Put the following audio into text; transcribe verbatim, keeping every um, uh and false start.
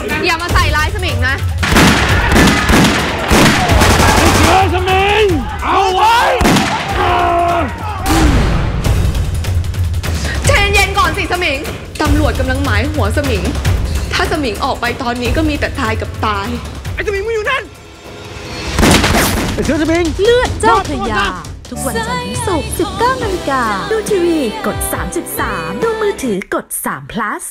อย่ามาใส่ร้ายสมิงนะเสือสมิงเอาไว้ใจเย็นก่อนสิสมิงตำรวจกำลังหมายหัวสมิงถ้าสมิงออกไปตอนนี้ก็มีแต่ตายกับตายไอ้สมิงมึงอยู่นั่นไอ้เสือสมิงเลือดเจ้าพระยาทุกวันจันทร์ถึงศุกร์ สิบเก้านาฬิกาดูทีวีกด สามจุดสาม ดูมือถือกด สาม พลัส